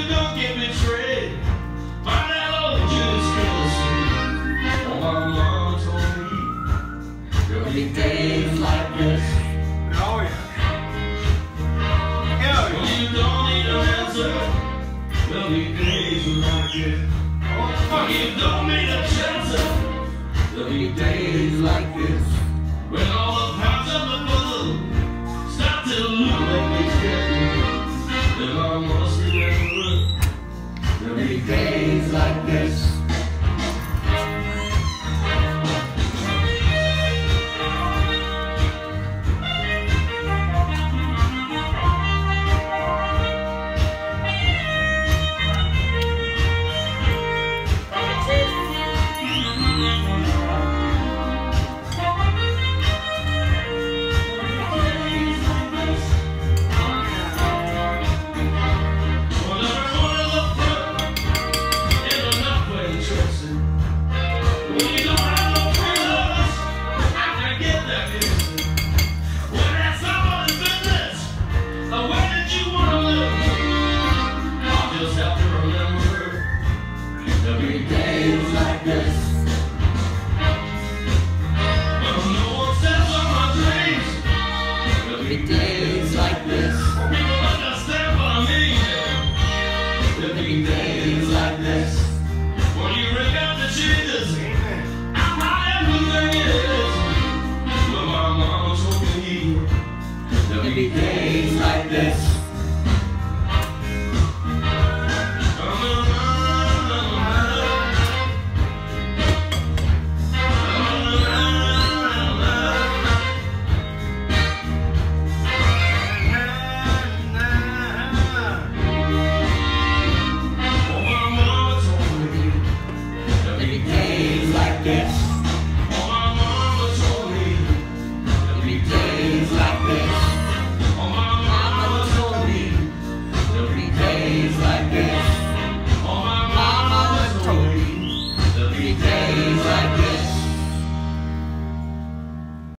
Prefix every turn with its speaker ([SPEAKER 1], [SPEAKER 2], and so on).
[SPEAKER 1] don't get betrayed by that old Judas Skeleton. Oh, my mama told me there'll be days like this.
[SPEAKER 2] Oh yeah. Hell
[SPEAKER 1] When
[SPEAKER 2] yeah.
[SPEAKER 1] you don't need an answer, there'll be days like this. When you don't need a chance, there'll be days like this. When all the parts of the puzzle start to look like they get, then I must remember there'll be days